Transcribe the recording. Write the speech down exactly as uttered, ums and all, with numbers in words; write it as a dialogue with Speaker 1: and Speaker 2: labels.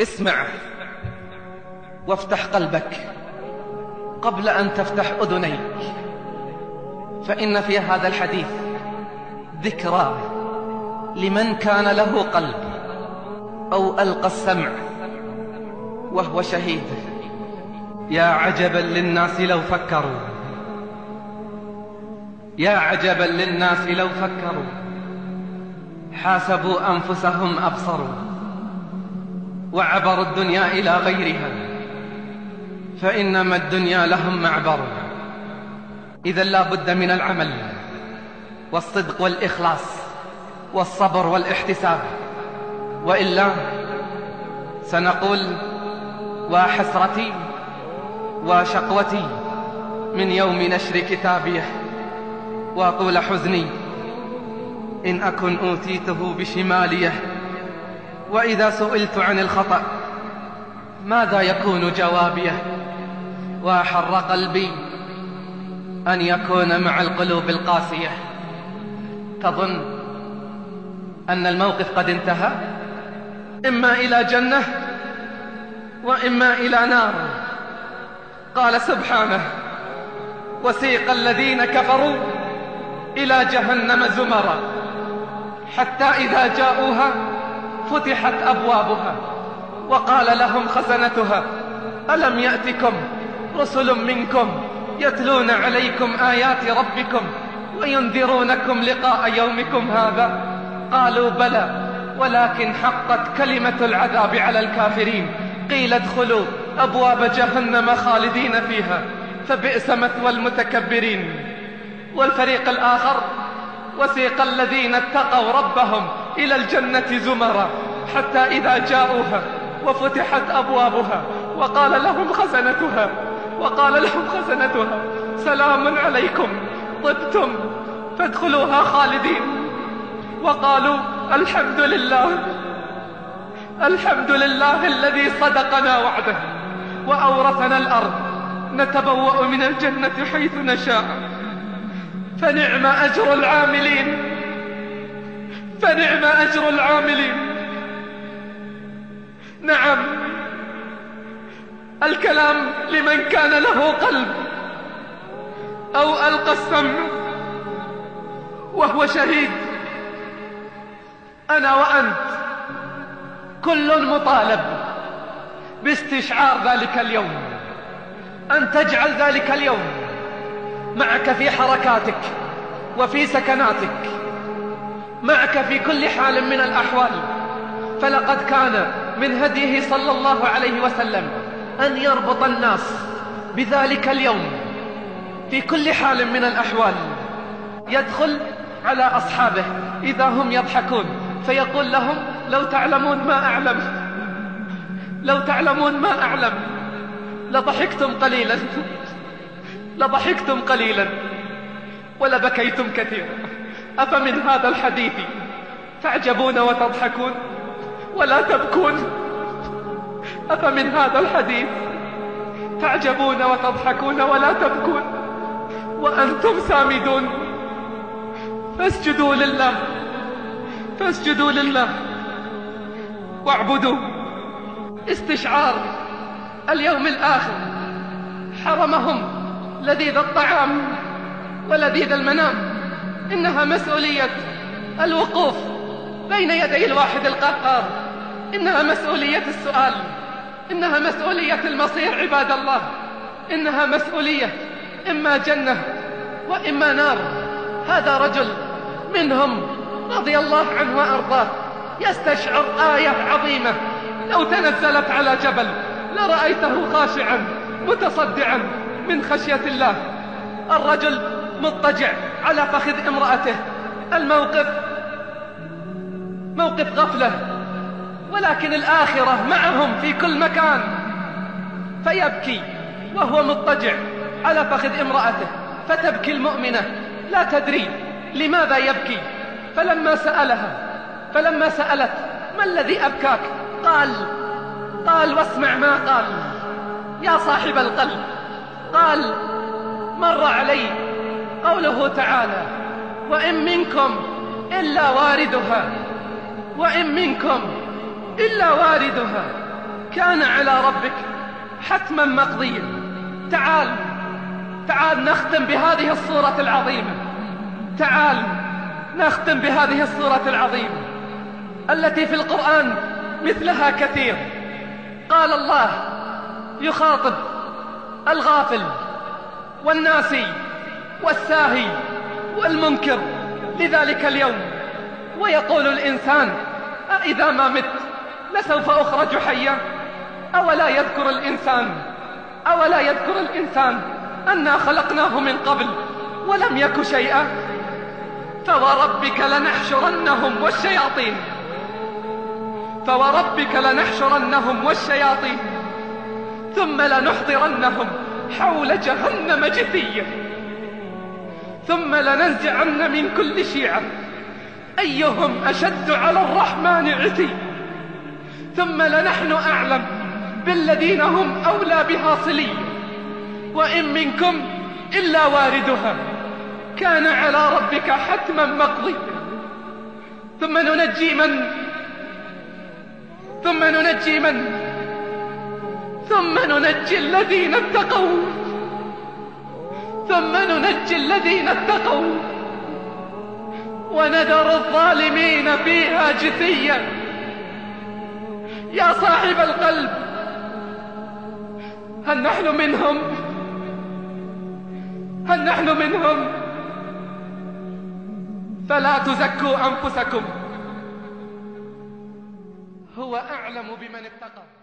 Speaker 1: اسمع وافتح قلبك قبل أن تفتح أذنيك، فإن في هذا الحديث ذكرى لمن كان له قلب أو ألقى السمع وهو شهيد. يا عجبا للناس لو فكروا، يا عجبا للناس لو فكروا، حاسبوا أنفسهم أبصروا، وعبروا الدنيا إلى غيرها، فإنما الدنيا لهم معبر. إذا لا بد من العمل والصدق والإخلاص والصبر والاحتساب، وإلا سنقول وحسرتي وشقوتي من يوم نشر كتابي، وطول حزني إن أكن أوتيته بشماليه، وإذا سئلت عن الخطأ ماذا يكون جوابيه، وأحر قلبي أن يكون مع القلوب القاسية. تظن أن الموقف قد انتهى، إما إلى جنة وإما إلى نار. قال سبحانه: وسيق الذين كفروا إلى جهنم زمرا حتى إذا جاءوها فتحت أبوابها وقال لهم خزنتها ألم يأتكم رسل منكم يتلون عليكم آيات ربكم وينذرونكم لقاء يومكم هذا؟ قالوا بلى ولكن حقت كلمة العذاب على الكافرين، قيل ادخلوا أبواب جهنم خالدين فيها فبئس مثوى المتكبرين. والفريق الآخر: وسيق الذين اتقوا ربهم إلى الجنة زمرا حتى إذا جاءوها وفتحت أبوابها وقال لهم خزنتها وقال لهم خزنتها سلام عليكم طبتم فادخلوها خالدين، وقالوا الحمد لله الحمد لله الذي صدقنا وعده وأورثنا الأرض نتبوأ من الجنة حيث نشاء فنعم أجر العاملين فنعم أجر العاملين. نعم، الكلام لمن كان له قلب أو ألقى السمع وهو شهيد. أنا وأنت كل مطالب باستشعار ذلك اليوم، أن تجعل ذلك اليوم معك في حركاتك وفي سكناتك، معك في كل حال من الأحوال. فلقد كان من هديه صلى الله عليه وسلم أن يربط الناس بذلك اليوم في كل حال من الأحوال. يدخل على أصحابه إذا هم يضحكون فيقول لهم لو تعلمون ما أعلم لو تعلمون ما أعلم لضحكتم قليلا لضحكتم قليلا ولبكيتم كثيرا. أفمن هذا الحديث تعجبون وتضحكون ولا تبكون؟ أفمن هذا الحديث تعجبون وتضحكون ولا تبكون وأنتم سامدون؟ فاسجدوا لله فاسجدوا لله واعبدوا. استشعار اليوم الآخر حرمهم لذيذ الطعام ولذيذ المنام. إنها مسؤولية الوقوف بين يدي الواحد القهار، إنها مسؤولية السؤال، إنها مسؤولية المصير عباد الله، إنها مسؤولية إما جنة وإما نار. هذا رجل منهم رضي الله عنه وأرضاه يستشعر آية عظيمة لو تنزلت على جبل لرأيته خاشعا متصدعا من خشية الله. الرجل مضطجع على فخذ امرأته، الموقف موقف غفلة، ولكن الآخرة معهم في كل مكان. فيبكي وهو مضطجع على فخذ امرأته، فتبكي المؤمنة لا تدري لماذا يبكي. فلما سألها فلما سألت ما الذي أبكاك؟ قال قال واسمع ما قال يا صاحب القلب، قال مر علي قوله تعالى وإن منكم إلا واردها وإن منكم إلا واردها كان على ربك حتما مقضيا. تعال تعال نختم بهذه الصورة العظيمة، تعال نختم بهذه الصورة العظيمة التي في القرآن مثلها كثير. قال الله يخاطب الغافل والناسي والساهي والمنكر لذلك اليوم، ويقول الإنسان أإذا ما مت لسوف أخرج حيا؟ أولا يذكر الإنسان أولا يذكر الإنسان أنا خلقناه من قبل ولم يك شيئا. فوربك لنحشرنهم والشياطين فوربك لنحشرنهم والشياطين ثم لنحضرنهم حول جهنم جثيا ثم لننزعن من كل شيعة أيهم أشد على الرحمن عتيا ثم لنحن أعلم بالذين هم أولى بها صليا وإن منكم إلا واردها كان على ربك حتما مقضيا. ثم ننجي من ثم ننجي من ثم ننجي الذين اتقوا ثم ننجي الذين اتقوا ونذر الظالمين فيها جثيا. يا صاحب القلب، هل نحن منهم؟ هل نحن منهم؟ فلا تزكوا أنفسكم، هو أعلم بمن اتقى.